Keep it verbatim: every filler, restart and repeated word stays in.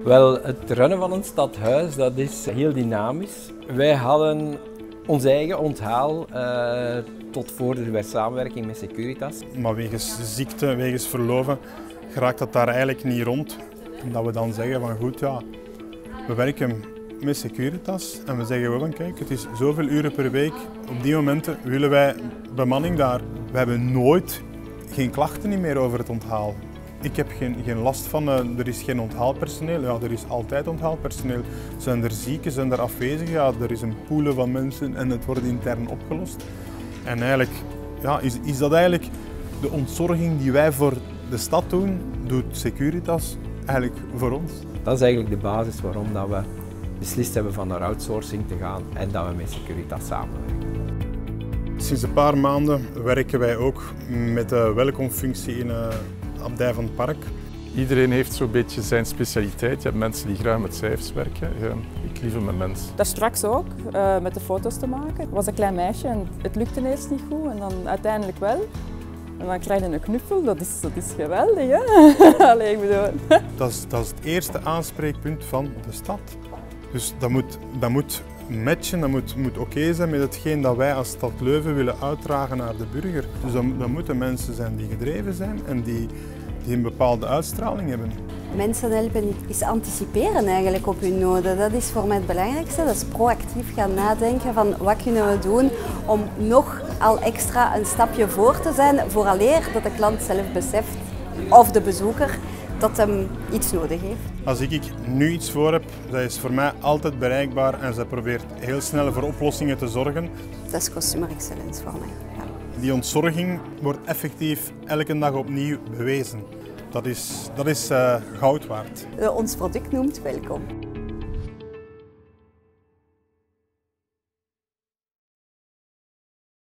Wel, het runnen van een stadhuis dat is heel dynamisch. Wij hadden ons eigen onthaal uh, tot voor de samenwerking met Securitas. Maar wegens ziekte, wegens verloven, geraakt dat daar eigenlijk niet rond. En dat we dan zeggen van goed, ja, we werken met Securitas en we zeggen gewoon, kijk, het is zoveel uren per week. Op die momenten willen wij bemanning daar. We hebben nooit geen klachten meer over het onthaal. Ik heb geen, geen last van, uh, er is geen onthaalpersoneel. Ja, er is altijd onthaalpersoneel. Zijn er zieken, zijn er afwezigen? Ja, er is een pool van mensen en het wordt intern opgelost. En eigenlijk ja, is, is dat eigenlijk de ontzorging die wij voor de stad doen, doet Securitas eigenlijk voor ons. Dat is eigenlijk de basis waarom dat we beslist hebben van naar outsourcing te gaan en dat we met Securitas samenwerken. Sinds een paar maanden werken wij ook met de welkomfunctie in uh, Abdij van het Park. Iedereen heeft zo'n beetje zijn specialiteit. Je hebt mensen die graag met cijfers werken. Ja, ik liever met mensen. Daar straks ook, uh, met de foto's te maken. Ik was een klein meisje en het lukte eerst niet goed en dan uiteindelijk wel. En dan krijg je een knuffel, dat is, dat is geweldig, hè? Allee, ik bedoel. Dat is, dat is het eerste aanspreekpunt van de stad. Dus dat moet, dat moet matchen, dat moet, moet oké okay zijn met hetgeen dat wij als stad Leuven willen uitdragen naar de burger. Dus dat, dat moeten mensen zijn die gedreven zijn en die, die een bepaalde uitstraling hebben. Mensen helpen is anticiperen eigenlijk op hun noden. Dat is voor mij het belangrijkste. Dat is proactief gaan nadenken van wat kunnen we doen om nog al extra een stapje voor te zijn vooraleer dat de klant zelf beseft of de bezoeker dat hem iets nodig heeft. Als ik nu iets voor heb, dat is voor mij altijd bereikbaar en zij probeert heel snel voor oplossingen te zorgen. Dat is customer excellence voor mij. Ja. Die ontzorging wordt effectief elke dag opnieuw bewezen. Dat is, dat is uh, goud waard. Uh, ons product noemt welkom.